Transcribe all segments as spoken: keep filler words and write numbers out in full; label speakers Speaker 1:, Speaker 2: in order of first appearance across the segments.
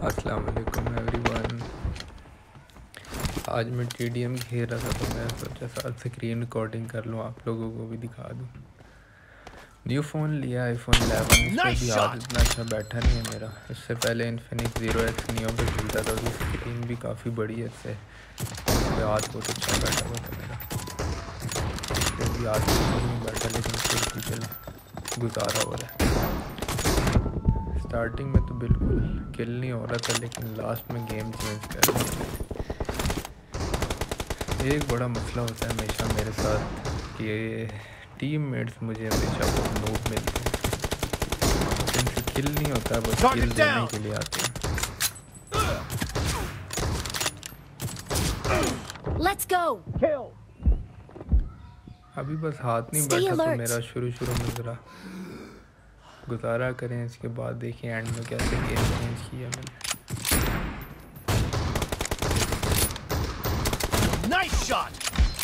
Speaker 1: अस्सलाम वालेकुम एवरीवन। आज मैं टी डी एम खेल रहा था तो मैं सोचा साथ स्क्रीन रिकॉर्डिंग कर लूँ, आप लोगों को भी दिखा दूँ। न्यू फ़ोन लिया आईफोन इलेवन, इस पर भी हाथ इतना अच्छा बैठा नहीं है मेरा। इससे पहले इन्फिनिक्स ज़ीरो एक्स नियो पे खेलता था तो स्क्रीन भी काफ़ी बड़ी है, इससे इस पर हाथ बहुत अच्छा बैठा हुआ था मेरा। इस पर भी हाथ बिल्कुल नहीं बैठा, लेकिन फिर भी चले गुजारा हो रहा है। स्टार्टिंग में तो बिल्कुल किल नहीं हो रहा था, लेकिन लास्ट में गेम चेंज कर दिया मैंने। एक बड़ा मसला होता है हमेशा मेरे साथ कि टीममेट्स मुझे हमेशा बहुत नूब मिलते हैं, इनसे किल नहीं होता, बस किल देने के लिए आते हैं।
Speaker 2: Let's go. Kill.
Speaker 1: अभी बस हाथ नहीं बैठा तो मेरा शुरू शुरू में ज़रा गुजारा करें, इसके बाद देखिए एंड में कैसे गेम चेंज किया मैंने।
Speaker 3: Nice shot.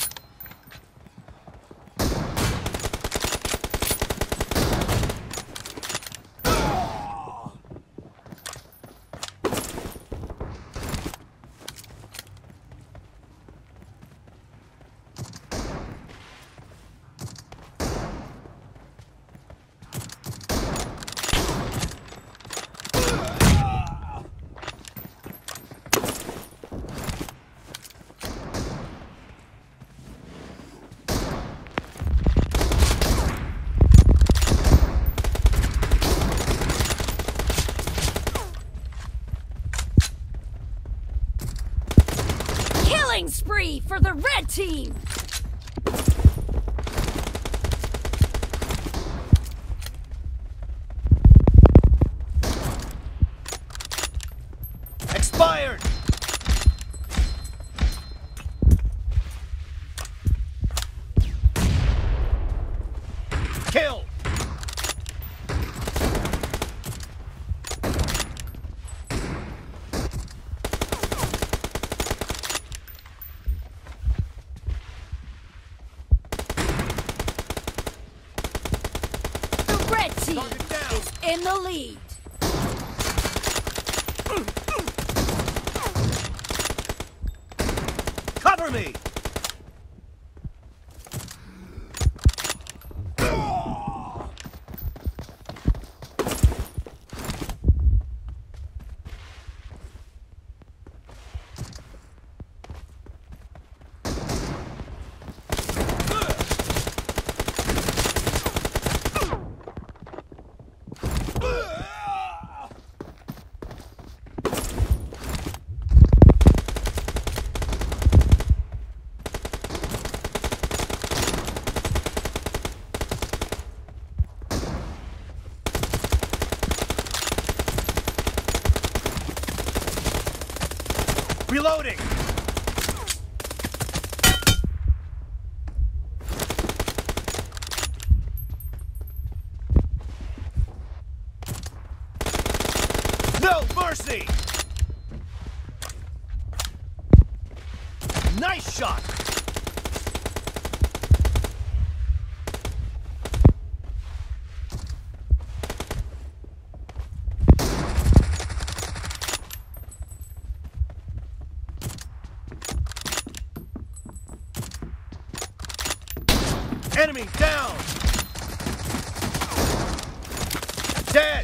Speaker 2: Spree for the red team.
Speaker 3: Expired. Kill.
Speaker 2: Is in the lead.
Speaker 3: Cover me. Reloading! No mercy! Nice shot! Enemy down! Dead!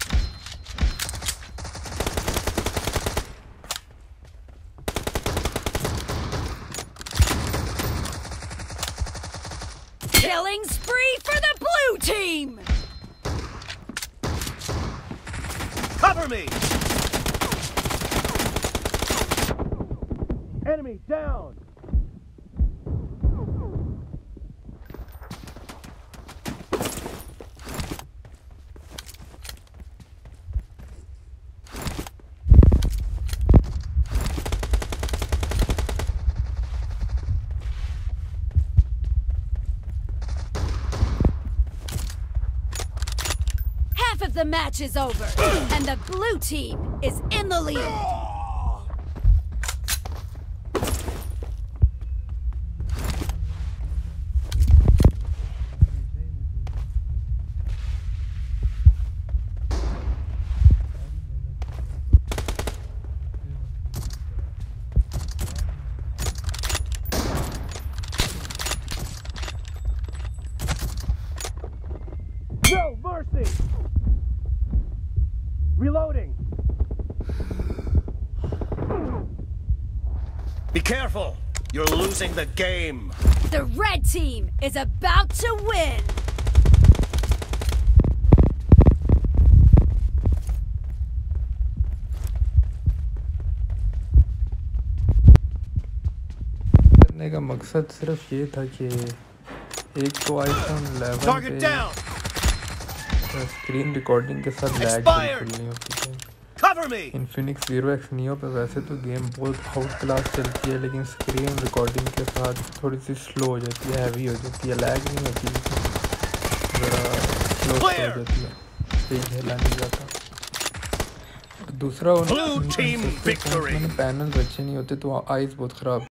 Speaker 2: Killing spree for the blue team!
Speaker 3: Cover me! Enemy down!
Speaker 2: The match is over, and the blue team is in the lead.
Speaker 3: Be careful. You're losing the game.
Speaker 2: The red team is about to win.
Speaker 1: करने का मकसद सिर्फ ये था कि एक तो iPhone eleven पे स्क्रीन रिकॉर्डिंग के साथ लैग बिल्कुल नहीं होती है।
Speaker 3: Cover me.
Speaker 1: Infinix Zero X Neo पे वैसे तो गेम बहुत आउट क्लास चलती है, लेकिन स्क्रीन रिकॉर्डिंग के साथ थोड़ी सी स्लो हो जाती है, हैवी हो जाती है, लैग नहीं होती, ज़रा स्लो हो जाती है, सही खेला नहीं जाता। दूसरा पैनल्स अच्छे नहीं होते तो आइज़ बहुत ख़राब